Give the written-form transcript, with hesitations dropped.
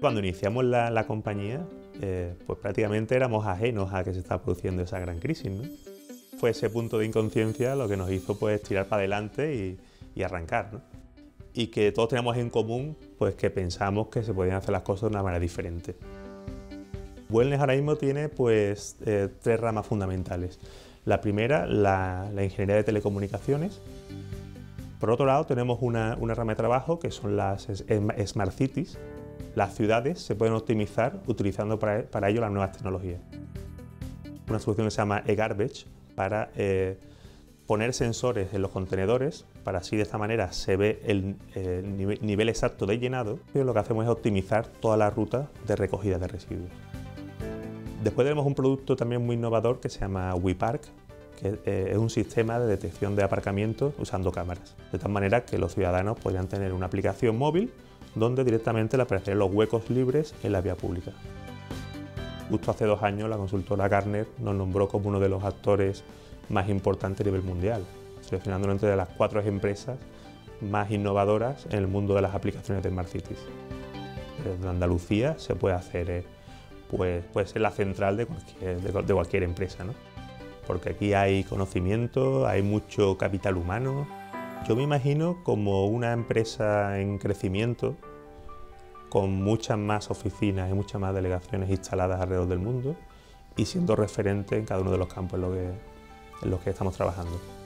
Cuando iniciamos la compañía, pues prácticamente éramos ajenos a que se estaba produciendo esa gran crisis, ¿no? Fue ese punto de inconsciencia lo que nos hizo pues tirar para adelante y arrancar, ¿no? Y que todos teníamos en común pues que pensamos que se podían hacer las cosas de una manera diferente. Wellness ahora mismo tiene pues tres ramas fundamentales. La primera, la ingeniería de telecomunicaciones. Por otro lado, tenemos una rama de trabajo que son las Smart Cities. Las ciudades se pueden optimizar utilizando para ello las nuevas tecnologías. Una solución que se llama eGarbage para poner sensores en los contenedores, para así de esta manera se ve el nivel exacto de llenado, y lo que hacemos es optimizar toda la ruta de recogida de residuos. Después tenemos un producto también muy innovador que se llama WePark, que es un sistema de detección de aparcamientos usando cámaras, de tal manera que los ciudadanos podrían tener una aplicación móvil donde directamente le aparecerían los huecos libres en la vía pública. Justo hace 2 años la consultora Gartner nos nombró como uno de los actores más importantes a nivel mundial, seleccionándonos entre las 4 empresas más innovadoras en el mundo de las aplicaciones de Smart Cities. Desde Andalucía se puede hacer, puede ser la central de cualquier empresa, ¿no? Porque aquí hay conocimiento, hay mucho capital humano. Yo me imagino como una empresa en crecimiento, con muchas más oficinas y muchas más delegaciones instaladas alrededor del mundo y siendo referente en cada uno de los campos en los que estamos trabajando.